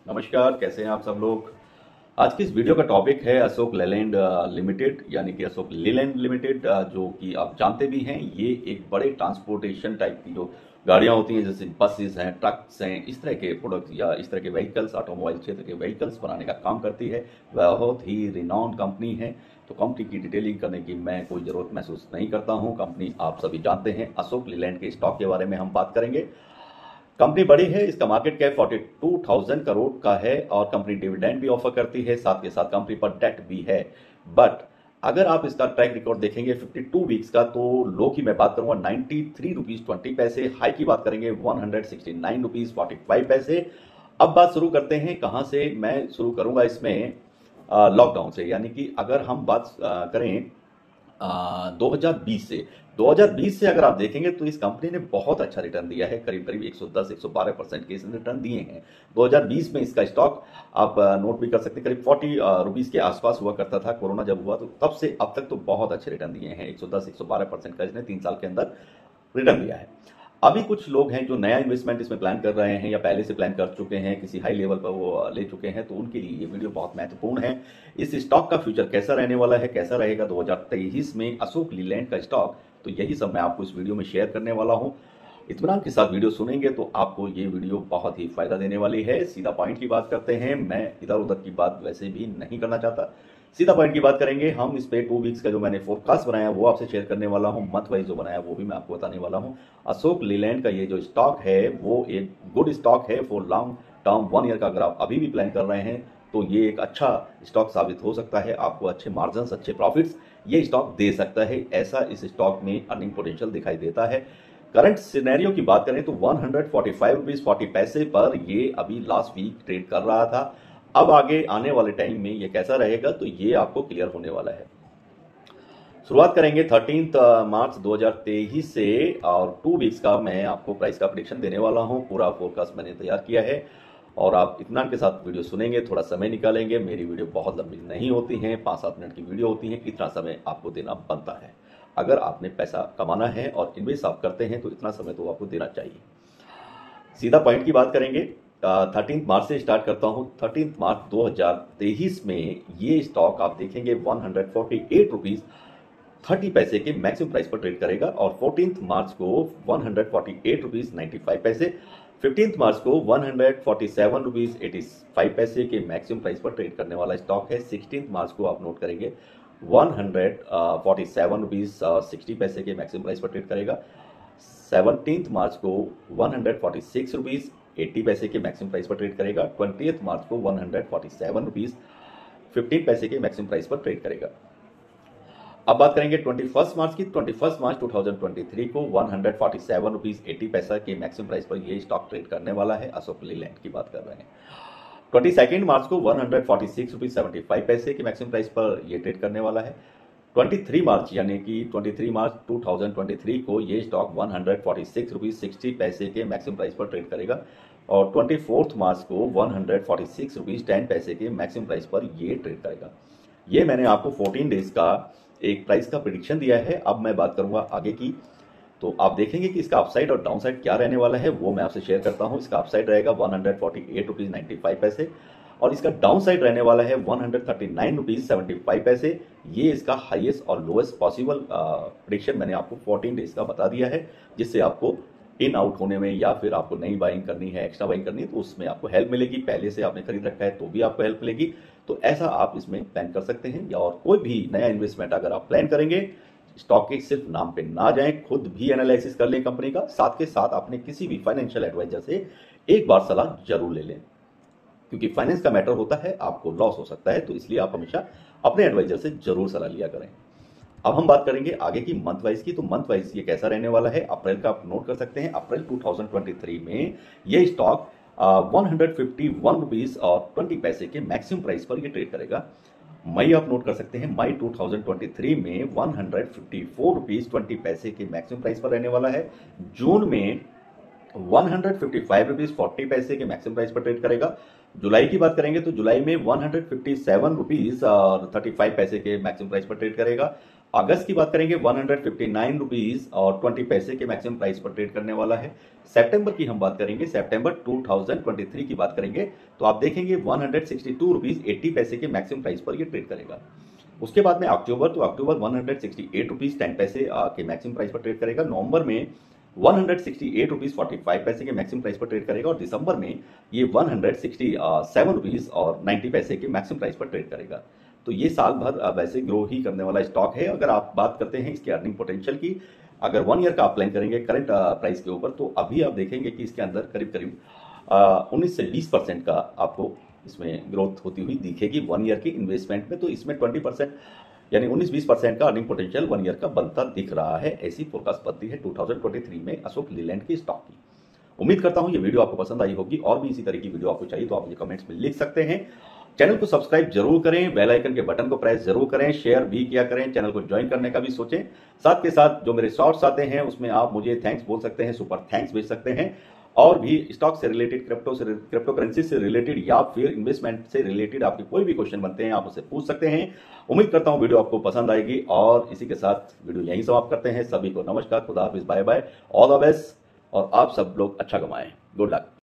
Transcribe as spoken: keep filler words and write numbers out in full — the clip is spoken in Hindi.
नमस्कार, कैसे हैं आप सब लोग। आज की इस वीडियो का टॉपिक है अशोक लेलैंड लिमिटेड, यानी कि अशोक लेलैंड लिमिटेड, जो कि आप जानते भी हैं ये एक बड़े ट्रांसपोर्टेशन टाइप की जो गाड़ियां होती हैं, जैसे बसेस हैं, ट्रक्स हैं, इस तरह के प्रोडक्ट्स या इस तरह के व्हीकल्स, ऑटोमोबाइल क्षेत्र के व्हीकल्स बनाने का काम करती है। बहुत ही रिनाउंड कंपनी है, तो कंपनी की डिटेलिंग करने की मैं कोई ज़रूरत महसूस नहीं करता हूं। कंपनी आप सभी जानते हैं। अशोक लेलैंड के स्टॉक के बारे में हम बात करेंगे। कंपनी बड़ी है, इसका मार्केट कैप बयालीस हज़ार करोड़ का है और कंपनी डिविडेंड भी ऑफर करती है, साथ के साथ कंपनी पर डेट भी है। बट अगर आप इसका ट्रैक रिकॉर्ड देखेंगे बावन वीक्स का, तो लो की मैं बात करूंगा तिरानवे रुपीस ट्वेंटी पैसे, हाई की बात करेंगे एक सौ उनहत्तर रुपीस पैंतालीस पैसे। अब बात शुरू करते हैं कहां से। मैं शुरू करूंगा इसमें लॉकडाउन से, यानी कि अगर हम बात आ, करें आ, दो हज़ार बीस से दो हज़ार बीस से अगर आप देखेंगे तो इस कंपनी ने बहुत अच्छा रिटर्न दिया है, करीब करीब एक सौ दस एक सौ बारह परसेंट के इसने रिटर्न दिए हैं। दो हज़ार बीस में इसका स्टॉक आप नोट भी कर सकते हैं, करीब चालीस रुपीस के आसपास हुआ करता था। कोरोना जब हुआ तो तब से अब तक तो बहुत अच्छे रिटर्न दिए हैं। एक सौ दस एक सौ बारह परसेंट का इसने तीन साल के अंदर रिटर्न दिया है। अभी कुछ लोग हैं जो नया इन्वेस्टमेंट इसमें प्लान कर रहे हैं या पहले से प्लान कर चुके हैं, किसी हाई लेवल पर वो ले चुके हैं, तो उनके लिए ये वीडियो बहुत महत्वपूर्ण है। इस स्टॉक का फ्यूचर कैसा रहने वाला है, कैसा रहेगा दो हज़ार तेईस में अशोक लेलैंड का स्टॉक, तो यही सब मैं आपको इस वीडियो में शेयर करने वाला हूं। इत्मीनान के साथ वीडियो सुनेंगे तो आपको ये वीडियो बहुत ही फायदा देने वाली है। सीधा पॉइंट की बात करते हैं। मैं इधर उधर की बात वैसे भी नहीं करना चाहता, सीधा पॉइंट की बात करेंगे हम। इस पे टू वीक्स का जो मैंने फोरकास्ट बनाया वो आपसे शेयर करने वाला हूं, मंथ वाइज जो बनाया वो भी मैं आपको बताने वाला हूं। अशोक लेलैंड का ये जो स्टॉक है वो एक गुड स्टॉक है for long term, one year का अगर आप अभी भी प्लान कर रहे हैं तो ये एक अच्छा स्टॉक साबित हो सकता है। आपको अच्छे मार्जिन, अच्छे प्रॉफिट्स ये स्टॉक दे सकता है, ऐसा इस स्टॉक में अर्निंग पोटेंशियल दिखाई देता है। करंट सिनेरियो की बात करें तो एक सौ पैंतालीस रुपीस चालीस पैसे पर ये अभी लास्ट वीक ट्रेड कर रहा था। अब आगे आने वाले टाइम में ये कैसा रहेगा तो ये आपको क्लियर होने वाला है। शुरुआत करेंगे तेरह मार्च दो हज़ार तेईस से, और टू वीक्स का मैं आपको प्राइस का प्रेडिक्शन देने वाला हूं। पूरा फोरकास्ट मैंने तैयार किया है और आप इत्मीनान के साथ वीडियो सुनेंगे, थोड़ा समय निकालेंगे। मेरी वीडियो बहुत लंबी नहीं होती हैं, पाँच सात मिनट की वीडियो होती है, इतना समय आपको देना बनता है। अगर आपने पैसा कमाना है और इन्वेस्ट आप करते हैं तो इतना समय तो आपको देना चाहिए। सीधा पॉइंट की बात करेंगे। थर्टीन मार्च से स्टार्ट करता हूं। थर्टीन मार्च दो हज़ार तेईस में ये स्टॉक आप देखेंगे एक सौ अड़तालीस रुपीस तीस पैसे के मैक्सिमम प्राइस पर ट्रेड करेगा और फोर्टीन मार्च को एक सौ अड़तालीस रुपीस पचानवे पैसे, फिफ्टीन मार्च को एक सौ सैंतालीस रुपीस पचासी पैसे के मैक्सिमम प्राइस पर ट्रेड करने वाला स्टॉक है। सिक्सटीन मार्च को आप नोट करेंगे एक सौ सैंतालीस रुपीस साठ पैसे के मैक्सिमम प्राइस पर ट्रेड करेगा। सेवनटीन मार्च को एक सौ छियालीस रुपीस अस्सी पैसे के मैक्सिमम प्राइस पर ट्रेड करेगा। ट्वेंटियथ मार्च को एक सौ सैंतालीस रुपीस पंद्रह पैसे के मैक्सिमम प्राइस पर ट्रेड करेगा। अब बात करेंगे इक्कीस मार्च की। इक्कीस मार्च दो हज़ार तेईस को एक सौ सैंतालीस रुपीस अस्सी पैसा के मैक्सिमम प्राइस पर ये स्टॉक ट्रेड करने वाला है। अशोक लेलैंड की बात कर रहे हैं। बाईस मार्च को एक सौ छियालीस रुपीस पचहत्तर पैसे के मैक्सिमम प्राइस पर ये ट्रेड करने वाला है। तेईस मार्च यानी कि तेईस मार्च दो हज़ार तेईस को ये स्टॉक एक सौ छियालीस रुपीस साठ पैसे के मैक्सिमम प्राइस पर ट्रेड करेगा और चौबीस मार्च को एक सौ छियालीस रुपीस दस पैसे के मैक्सिमम प्राइस पर ये ट्रेड करेगा। ये मैंने आपको चौदह डेज का एक प्राइस का प्रेडिक्शन दिया है। अब मैं बात करूंगा आगे की, तो आप देखेंगे कि इसका अपसाइड और डाउनसाइड क्या रहने वाला है वो मैं आपसे शेयर करता हूं। इसका अपसाइड रहेगा एक सौ अड़तालीस रुपीस पचानवे पैसे और इसका डाउन साइड रहने वाला है एक सौ उनतालीस रुपीस पचहत्तर पैसे। ये इसका हाईएस्ट और लोएस्ट पॉसिबल प्रेडिक्शन मैंने आपको चौदह डेज का बता दिया है, जिससे आपको इन आउट होने में या फिर आपको नई बाइंग करनी है, एक्स्ट्रा बाइंग करनी है तो उसमें आपको हेल्प मिलेगी। पहले से आपने खरीद रखा है तो भी आपको हेल्प मिलेगी। तो ऐसा आप इसमें प्लान कर सकते हैं। या और कोई भी नया इन्वेस्टमेंट अगर आप प्लान करेंगे, स्टॉक के सिर्फ नाम पे ना जाएं, खुद भी एनालिसिस कर लें कंपनी का, साथ के साथ अपने किसी भी फाइनेंशियल एडवाइजर से एक बार सलाह जरूर ले लें, क्योंकि फाइनेंस का मैटर होता है, आपको लॉस हो सकता है। तो इसलिए आप हमेशा अपने एडवाइजर से जरूर सलाह लिया करें। अब हम बात करेंगे आगे की मंथ वाइज की। तो मंथ वाइज ये कैसा रहने वाला है, अप्रैल का आप नोट कर सकते हैं। अप्रैल दो हज़ार तेईस में ये स्टॉक एक सौ इक्यावन रुपीस और बीस पैसे के मैक्सिमम प्राइस पर ये ट्रेड करेगा। मई आप नोट कर सकते हैं, मई दो हज़ार तेईस में एक सौ चौवन रुपीस बीस पैसे के मैक्सिमम प्राइस पर रहने वाला है। जून में एक सौ पचपन रुपीस चालीस पैसे के मैक्सिमम प्राइस पर ट्रेड करेगा। जुलाई की बात करेंगे तो जुलाई में एक सौ सत्तावन रुपीस और पैंतीस पैसे के मैक्सिमम प्राइस पर ट्रेड करेगा। अगस्त की बात करेंगे one hundred fifty nine rupees और ट्वेंटी पैसे के मैक्सिमम प्राइस पर ट्रेड करने वाला है। सितंबर की हम बात करेंगे, सितंबर टू थाउजेंड ट्वेंटी थ्री की बात करेंगे तो आप देखेंगे one hundred sixty two rupees eighty पैसे के मैक्सिमम प्राइस पर ये ट्रेड करेगा। उसके बाद में अक्टूबर, तो अक्टूबर one hundred sixty eight rupees ten पैसे के मैक्सिमम प्राइस पर ट्रेड करेगा। नवंबर में one hundred sixty eight rupees forty five पैसे के मैक्सिमम प्राइस पर ट्रेड करेगा और दिसंबर में ये one hundred sixty seven rupees और नाइन्टी पैसे के मैक्सिमम प्राइस पर ट्रेड करेगा। तो ये साल भर वैसे ग्रो ही करने वाला स्टॉक है। अगर आप बात करते हैं इसके अर्निंग पोटेंशियल की, अगर वन ईयर का आप प्लान करेंगे करंट प्राइस के ऊपर, तो अभी आप देखेंगे कि इसके अंदर करीब करीब उन्नीस से बीस परसेंट का आपको इसमें ग्रोथ होती हुई दिखेगी वन ईयर की इन्वेस्टमेंट में। तो इसमें ट्वेंटी परसेंट यानी उन्नीस बीस परसेंट का अर्निंग पोटेंशियल वन ईयर का बनता दिख रहा है। ऐसी फोरकास्ट बनती है टू थाउजेंड ट्वेंटी थ्री में अशोक लीलैंड की स्टॉक की। उम्मीद करता हूं ये वीडियो आपको पसंद आई होगी। और भी इसी तरह की वीडियो आपको चाहिए तो आप मुझे कमेंट्स में लिख सकते हैं। चैनल को सब्सक्राइब जरूर करें, बेल आइकन के बटन को प्रेस जरूर करें, शेयर भी किया करें, चैनल को ज्वाइन करने का भी सोचें। साथ के साथ जो मेरे शॉर्ट्स आते हैं उसमें आप मुझे थैंक्स बोल सकते हैं, सुपर थैंक्स भेज सकते हैं। और भी स्टॉक से रिलेटेड, क्रिप्टो से क्रिप्टो करेंसी से रिलेटेड या फिर इन्वेस्टमेंट से रिलेटेड आपके कोई भी क्वेश्चन बनते हैं आप उससे पूछ सकते हैं। उम्मीद करता हूं वीडियो आपको पसंद आएगी और इसी के साथ वीडियो यहीं समाप्त करते हैं। सभी को नमस्कार, खुदा हाफिज, bye bye, all the best और आप सब लोग अच्छा कमाएं। Good luck.